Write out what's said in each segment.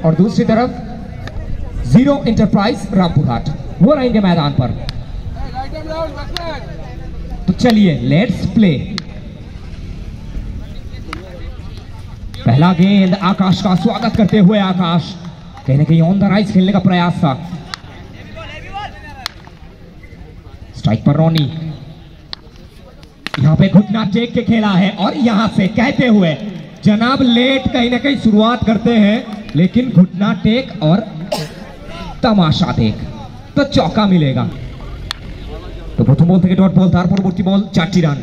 और दूसरी तरफ जीरो इंटरप्राइज रामपुरहाट, वो रहेंगे मैदान पर। तो चलिए लेट्स प्ले। पहला गेंद आकाश का स्वागत करते हुए आकाश कहीं ना कहीं ऑन द राइज खेलने का प्रयास था। स्ट्राइक पर रोनी, यहां पे घुटना टेक के खेला है और यहां से कहते हुए जनाब लेट कहीं ना कहीं शुरुआत करते हैं, लेकिन घुटना टेक और तमाशा देख तो चौका मिलेगा। तो प्रथम बल থেকে ডট বল, তার পরবর্তী বল 4টি রান।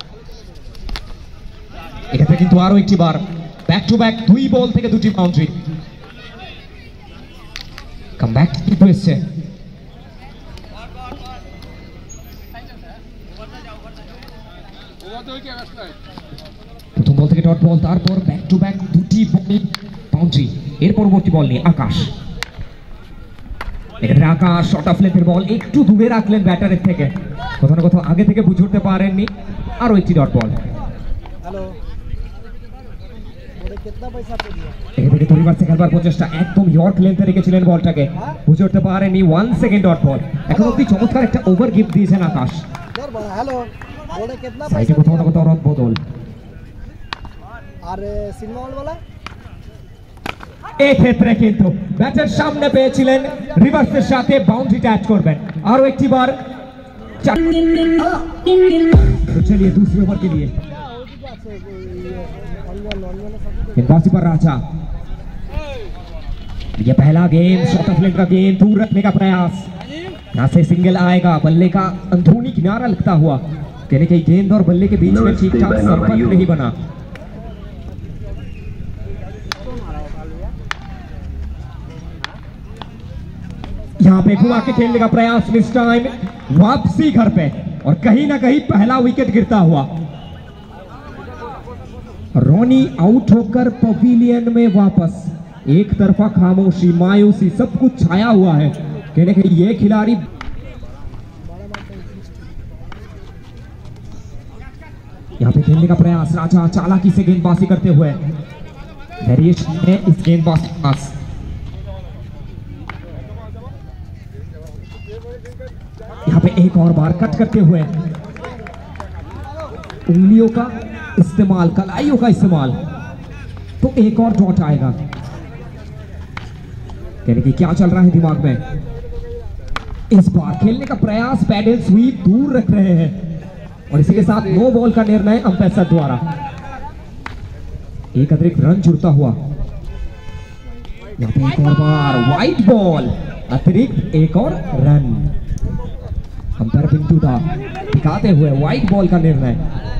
এখানে কিন্তু আরো একটি বার ব্যাক টু ব্যাক 2 বল থেকে 2টি বাউন্ডারি। কাম ব্যাক কিন্তু এসছে। প্রথম বল থেকে ডট বল, তারপর ব্যাক টু ব্যাক 2টি বল বাউন্ডারি। এর পরবর্তী বল নিয়ে আকাশ, এখানে আকাশ শর্ট অফ লেন্থের বল একটু দূরে রাখলেন ব্যাটারের থেকে, কোথাও না কোথাও আগে থেকে বুঝে উঠতে পারেননি। আরো একটি ডট বল। এখান থেকে দুইবার খেলবার প্রচেষ্টা, একদম ইয়র্ক লেন্থে রেখেছিলেন বলটাকে, বুঝে উঠতে পারেননি। 1 সেকেন্ড ডট বল। এখন অব্দি চমৎকার একটা ওভার গিফট দিয়েছেন আকাশ। সাইডে কোথাও না কোথাও রদ বদল। আর সিনেমা হল বলা এই ক্ষেত্রে কিন্তু ব্যাটের সামনে পেয়েছিলেন, রিভার্সের সাথে বাউন্ডারি টাচ করবেন। আরো একটি বার। तो चलिए दूसरे ओवर के लिए गेंदबाजी पर राजा। ये पहला गेंद शॉर्ट ऑफ लेग का गेंद दूर रखने का प्रयास, यहां से सिंगल आएगा। बल्ले का अंदरूनी किनारा लगता हुआ, कहने के गेंद और बल्ले के बीच में ठीक ठाक संपर्क नहीं बना। यहां पे घुमा के खेलने का प्रयास, मिस टाइम, वापसी घर पे और कहीं ना कहीं पहला विकेट गिरता हुआ। रोनी आउट होकर पवेलियन में वापस। एक तरफा खामोशी, मायूसी, सब कुछ छाया हुआ है। कहने के ये खिलाड़ी यहां पे खेलने का प्रयास, राजा चालाकी से गेंदबाजी करते हुए वेरिएशन में इस गेंदबाज के पास। यहां पे एक और बार कट करते हुए उंगलियों का इस्तेमाल, कलाइयों का इस्तेमाल, तो एक और डॉट आएगा। कहने की क्या चल रहा है दिमाग में। इस बार खेलने का प्रयास, पैडल स्वीप दूर रख रहे हैं और इसी के साथ नो बॉल का निर्णय अंपायर द्वारा। एक अतिरिक्त रन जुड़ता हुआ। यहां पे एक और बार वाइट बॉल, अतिरिक्त एक और रन। अंपायर पिंटू दा दिखाते हुए वाइट बॉल का निर्णय।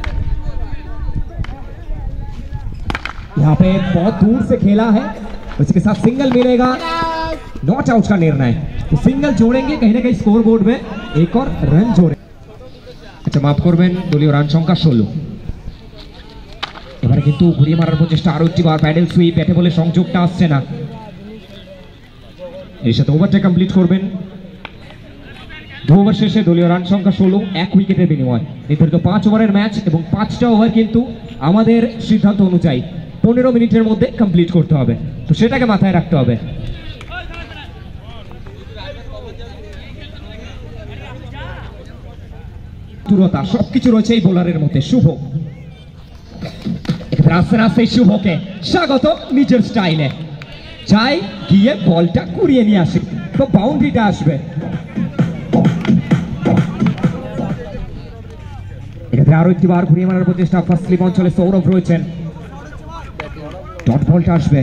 यहां पे बहुत दूर से खेला है, उसके साथ सिंगल मिलेगा, नॉट आउट का निर्णय। तो सिंगल जोड़ेंगे, कहीं ना कहीं स्कोर बोर्ड में एक और रन जोड़े। अच्छा माफ করবেন, দলীয় রান সংখ্যা 16। এবারে কিন্তু ঘুরিয়ে মারার প্রচেষ্টা, আরো একটি বার প্যাডেল সুইপ, ব্যাটে বলে সংযোগটা আসছে না। এর সাথে ওভারটা কমপ্লিট করবেন। 2 ওভার শেষে দলীয় রান সংখ্যা 16, 1 উইকেটের বিনিময়। নির্ধারিত 5 ওভারের ম্যাচ এবং 5টা ওভার কিন্তু আমাদের সিদ্ধান্ত অনুযায়ী 15 মিনিটের মধ্যে কমপ্লিট করতে হবে, তো সেটাকে মাথায় রাখতে হবে। তুরতা সবকিছু রয়েছে এই বোলারের মধ্যে। শুভ এখানে আস্তে আস্তে শুভকে স্বাগত নিজের স্টাইলে, চাই গিয়ে বলটা কুড়িয়ে নিয়ে আসে, তো বাউন্ডারিটা আসবে। এখানে আরো একটি বার ঘুরিয়ে মারার প্রচেষ্টা, ফার্স্ট স্লিপ অঞ্চলে সৌরভ রয়েছেন, ডট বলটা আসবে।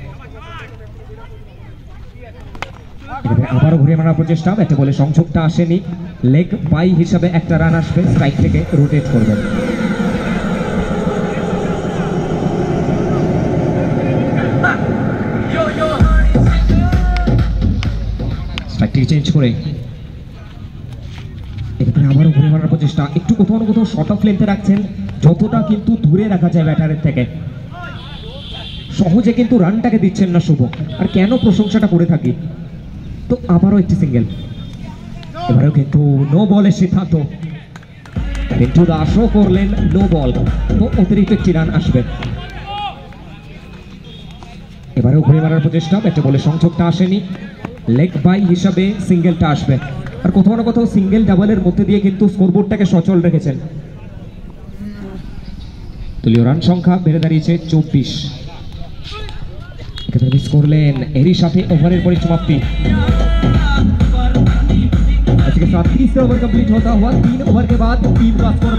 আবারও ঘুরিয়ে মারার প্রচেষ্টা, ব্যাটে বলে সংযোগটা আসেনি, লেগ বাই হিসাবে একটা রান আসবে, স্ট্রাইক থেকে রোটেট করবেন। স্ট্রাইকটিকে চেঞ্জ করে এখানে আবারও ঘুরিয়ে মারার প্রচেষ্টা, একটু কোথাও না কোথাও শর্ট অফ লেন্থে রাখছেন, যতটা কিন্তু দূরে রাখা যায় ব্যাটারের থেকে। সহজে কিন্তু রানটাকে দিচ্ছেন না শুভ, আর কেন প্রশংসাটা করে থাকি। তো আবারও একটি সিঙ্গেল, এবারেও কিন্তু নো বলের সিদ্ধান্ত। পিন্টু দাসও করলেন নো বল, তো অতিরিক্ত একটি রান আসবে। এবারেও ঘুরে মারার প্রচেষ্টা, ব্যাটে বলে সংযোগটা আসেনি। লেগ বাই হিসাবে সিঙ্গেলটা আসবে, আর কোথাও না কোথাও সিঙ্গেল ডাবলের মধ্যে দিয়ে কিন্তু স্কোরবোর্ডটাকে সচল রেখেছেন। দলীয় রান সংখ্যা বেড়ে দাঁড়িয়েছে 24। এখানে মিস করলেন, এরই সাথে ওভারের পরিসমাপ্তি। इसके साथ 30 ओवर कंप्लीट होता हुआ 3 ओवर के बाद टीम का स्कोर।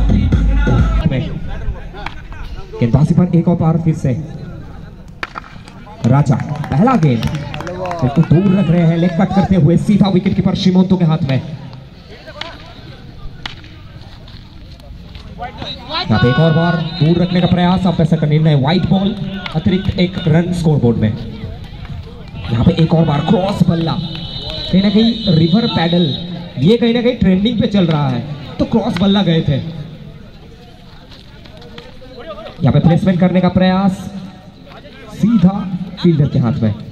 गेंदबाजी पर एक और पार फिर से राजा, पहला गेंद बिल्कुल दूर रख रहे हैं, लेग कट करते हुए सीधा विकेट कीपर शिमोंतो के हाथ में। यहाँ पे एक और बार दूर रखने का प्रयास, अब ऐसा का निर्णय, वाइट बॉल, अतिरिक्त एक रन स्कोरबोर्ड में। यहाँ पे एक और बार क्रॉस बल्ला, कहीं ना कहीं रिवर पैडल ये कहीं ना कहीं ट्रेंडिंग पे चल रहा है, तो क्रॉस बल्ला गए थे। यहाँ पे प्लेसमेंट करने का प्रयास, सीधा फील्डर के हाथ में।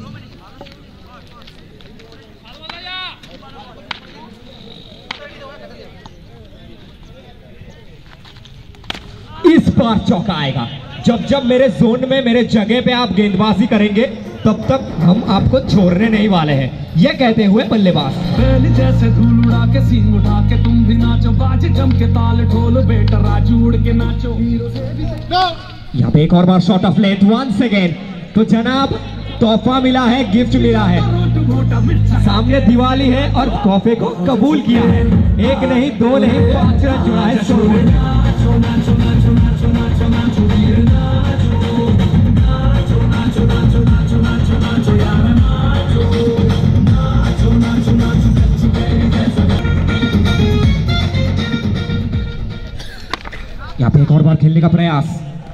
इस बार चौका आएगा। जब जब मेरे जोन में, मेरे जगह पे आप गेंदबाजी करेंगे, तब तक हम आपको छोड़ने नहीं वाले हैं, यह कहते हुए बल्लेबाज। बैल जैसे धूल उड़ा के सींग उठा के तुम भी नाचो, बाजे जम के ताल ढोल, बेटा राजू उड़ के नाचो। यहाँ पे एक और बार shot of length, once again. तो जनाब तोहफा मिला है, गिफ्ट मिला है, सामने दिवाली है और तोहफे को कबूल किया है। एक नहीं, दो नहीं, 5 रन जुड़ा है। यहाँ पे एक और बार खेलने का प्रयास,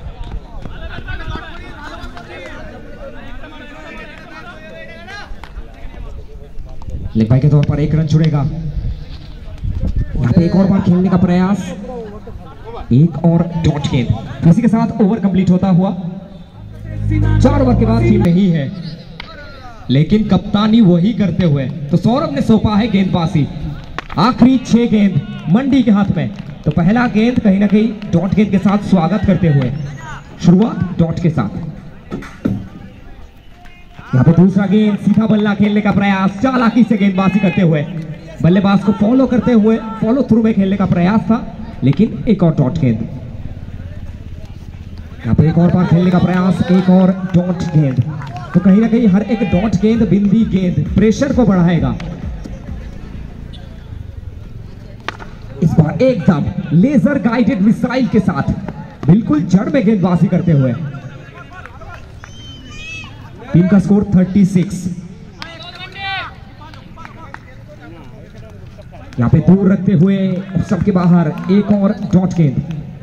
लेग बाई के तौर पर 1 रन छुड़ेगा। यहाँ पे एक और बार खेलने का प्रयास, एक और डॉट गेंद, इसी के साथ ओवर कंप्लीट होता हुआ 4 ओवर के बाद टीम नहीं है, लेकिन कप्तानी वही करते हुए, तो सौरभ ने सौंपा है गेंदबाजी। आखिरी 6 गेंद मंडी के हाथ में, तो पहला गेंद कहीं ना कहीं डॉट गेंद के साथ स्वागत करते हुए, शुरुआत डॉट के साथ। यहाँ पे दूसरा गेंद, सीधा बल्ला खेलने का प्रयास, चालाकी से गेंदबाजी करते हुए, बल्लेबाज को फॉलो करते हुए, फॉलो थ्रू में खेलने का प्रयास था, लेकिन एक और डॉट गेंद। यहाँ पे एक और बार खेलने का प्रयास, एक और डॉट गेंद, तो कहीं ना कहीं हर एक डॉट गेंद, बिंदी गेंद प्रेशर को बढ़ाएगा। इस बार एकदम लेजर गाइडेड मिसाइल के साथ बिल्कुल जड़ में गेंदबाजी करते हुए, टीम का स्कोर 36। यहाँ पे दूर रखते हुए सबके बाहर एक और डॉट गेंद,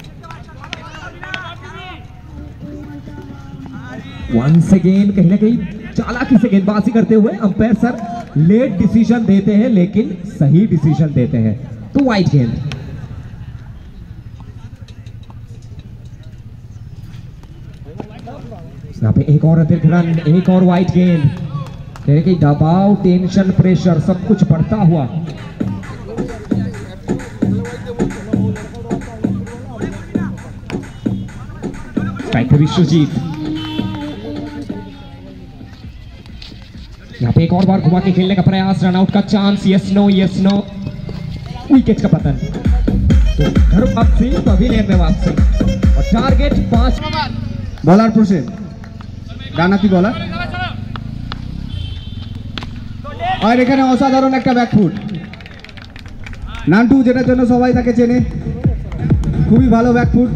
वंस अगेन कहीं ना कहीं चालाकी से गेंदबाजी करते हुए अंपायर सर लेट डिसीजन देते हैं, लेकिन सही डिसीजन देते हैं, तो वाइट गेंद। यहाँ पे एक और अतिरिक्त रन, एक और वाइट गेंद, कहीं ना कहीं दबाव, टेंशन, प्रेशर सब कुछ बढ़ता हुआ। स्ट्राइकर विश्वजीत, यहाँ पे एक और बार घुमा के खेलने का प्रयास, रन आउट का चांस, यस नो, विकेट का पतन, तो घर वापसी, पवेलियन में वापसी, और टारगेट 5। বলার প্রসেস ডানাতি বলার, আর এখানে অসাধারণ একটা ব্যাকফুট নান্টু, যেটার জন্য সবাই তাকে চেনে, খুবই ভালো ব্যাকফুট।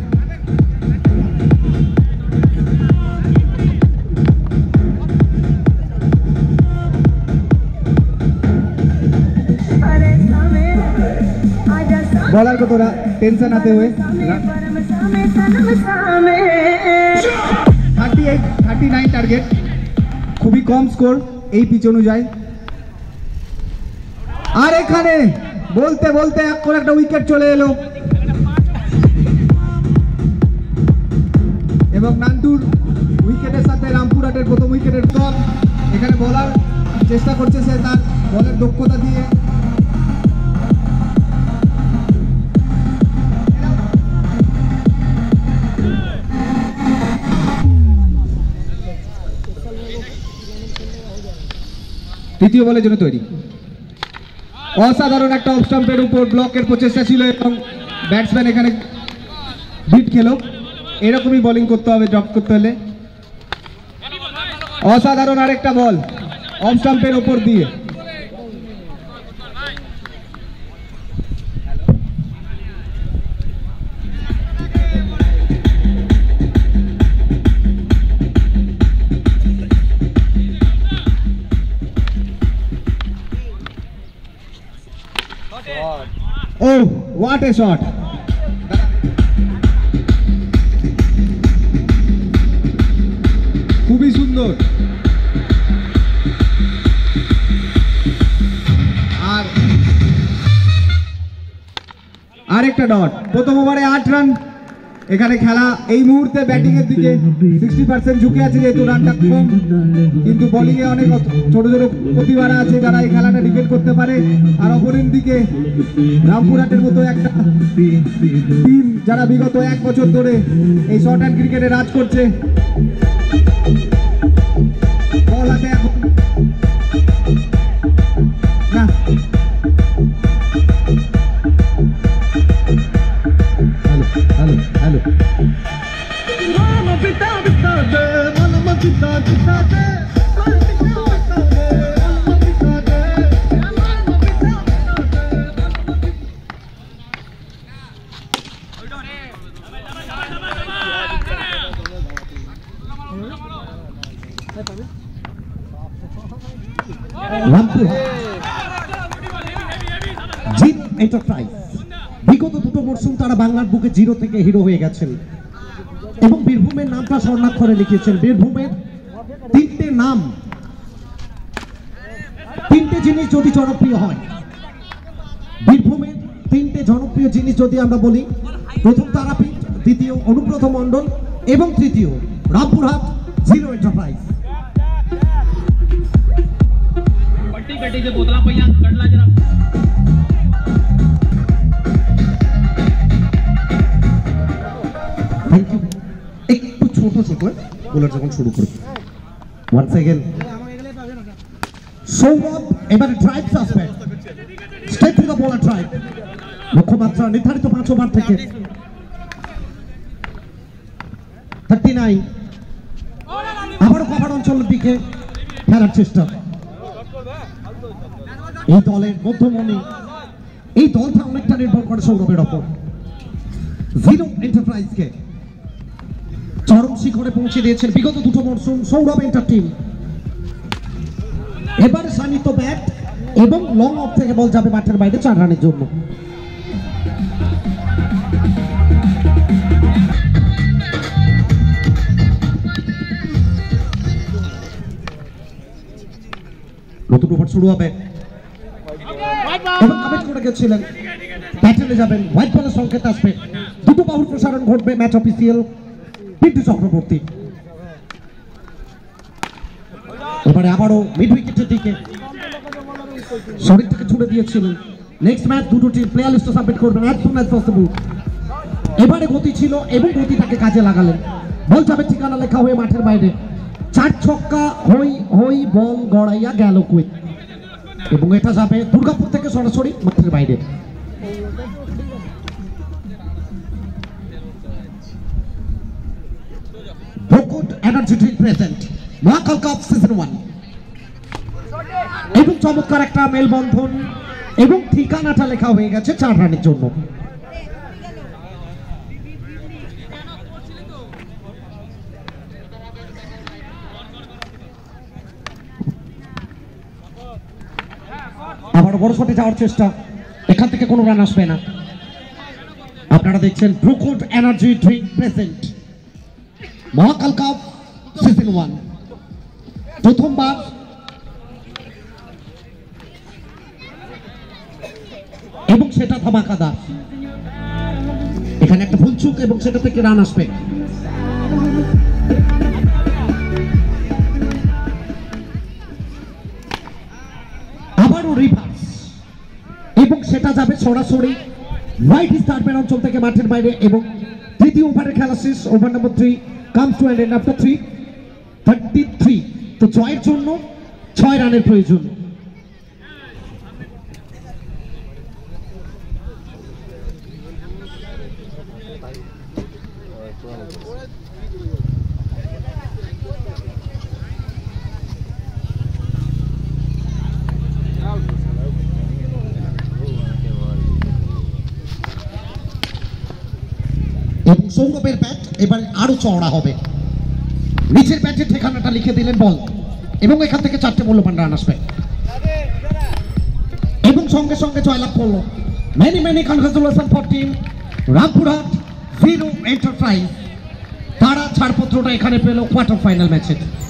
बॉलर को थोड़ा टेंशन आते हुए 38-39 টার্গেট, খুবই কম স্কোর এই পিচ অনুযায়ী। আর এখানে বলতে বলতে এক করে একটা উইকেট চলে এলো, এবং নান্টুর উইকেটের সাথে রামপুরহাটের প্রথম উইকেটের টপ। এখানে বলার চেষ্টা করছে সে তার বলের দক্ষতা দিয়ে, তৃতীয় বলের জন্য তৈরি। অসাধারণ একটা অফ স্টাম্পের উপর ব্লকের প্রচেষ্টা ছিল এবং ব্যাটসম্যান এখানে বিট খেলো। এরকমই বোলিং করতে হবে ড্রপ করতে হলে। অসাধারণ আরেকটা বল অফ স্টাম্পের উপর দিয়ে। Oh, what a shot! খুবই সুন্দর। আর আরেকটা ডট। প্রথম ওভারে 8 রান। এখানে খেলা এই মুহূর্তে ব্যাটিং এর দিকে 60% ঝুঁকে আছে, যেহেতু রানটা কম, কিন্তু বোলিং এ অনেক ছোট ছোট প্রতিভারা আছে যারা এই খেলাটা ডিফেন্ড করতে পারে। আর অপরের দিকে রামপুরহাটের মতো একটা টিম যারা বিগত 1 বছর ধরে এই শর্ট হ্যান্ড ক্রিকেটে রাজ করছে। বল হাতে এখন না, হ্যালো হ্যালো জিরো এন্টারপ্রাইজ বিগত দুটো মরশুম তারা বাংলার বুকে জিরো থেকে হিরো হয়ে গেছেন এবং বীরভূমের নামটা স্বর্ণাক্ষরে লিখেছেন। বীরভূমের তিনটে জিনিস যদি জনপ্রিয় হয়, বীরভূমের 3টে জনপ্রিয় জিনিস যদি আমরা বলি, প্রথম তারাপীঠ, দ্বিতীয় অনুব্রত মণ্ডল এবং তৃতীয় Rampurhat zero enterprise. Thank you. একটু ছোট ছোট বোলার যখন শুরু করবে। ওয়ান্স अगेन সৌরভ এবারে drive suspend, step to the bowler drive. লক্ষ্যমাত্রা নির্ধারিত 5 ওভার থেকে 39। আবারও কভার অঞ্চলের দিকে ফেরার চেষ্টা। এই দলের মধ্যমণি, এই দলটা অনেকটা নির্ভর করে সৌরভের ওপর। জিরো এন্টারপ্রাইজকে চরম শিখরে পৌঁছে দিয়েছেন বিগত দুটো মরশুম সৌরভ এন্টার টিম। এবারে সানিত ব্যাট এবং লং অফ থেকে বল যাবে মাঠের বাইরে 4 রানের জন্য। নতুন ওভার শুরু হবে এবং কমেন্ট করে গেছিলেন ব্যাটেলে যাবেন, হোয়াইট বলের সংকেত আসবে, দুটো বাহুর প্রসারণ ঘটবে ম্যাচ অফিসিয়াল পিন্টু চক্রবর্তী। এবারে আবারও মিড উইকেটের দিকে শরীর থেকে ছুড়ে দিয়েছিলেন। নেক্সট ম্যাচ দুটো টিম প্লেয়ার লিস্ট সাবমিট করবেন অ্যাজ সুন অ্যাজ পসিবল। এবারে গতি ছিল এবং গতিটাকে কাজে লাগালেন, বল যাবে ঠিকানা লেখা হয়ে মাঠের বাইরে। 4 ছক্কা হই হই বল গড়াইয়া গেল কুইক এবং এটা যাবে দুর্গাপুর থেকে সরাসরি মাঠের বাইরে। Brookwood energy drink present Mahakal cup season 1 এবং চমৎকার একটা মেলবন্ধন এবং ঠিকানাটা লেখা হয়ে গেছে 4 রানের জন্য। আবার বড় শটে যাওয়ার চেষ্টা, এখান থেকে কোনো রান আসবে না। আপনারা দেখছেন Brookwood energy drink present Mahakal cup season 1 প্রথমবার এবং সেটা ধামাকাদার। এখানে একটা ভুলচুক এবং সেটা থেকে রান আসবে। আবারও রিভার্স এবং সেটা যাবে সরাসরি হোয়াইট স্টারম্যান অঞ্চল থেকে মাঠের বাইরে এবং তৃতীয় ওভারের খেলা শেষ। Over number 3 comes to end after 33। তো জয়ের জন্য 6 রানের প্রয়োজন। এবং সৌরভের ব্যাট এবার আরো চওড়া হবে। নিচের ব্যাটের ঠিকানাটা লিখে দিলেন বল এবং এখান থেকে 4টে মূল্যবান রান আসবে এবং সঙ্গে সঙ্গে জয়লাভ করলো। Many congratulation for team Rampurhat zero enterprise. তারা ছাড়পত্রটা এখানে পেল কোয়ার্টার ফাইনাল ম্যাচে।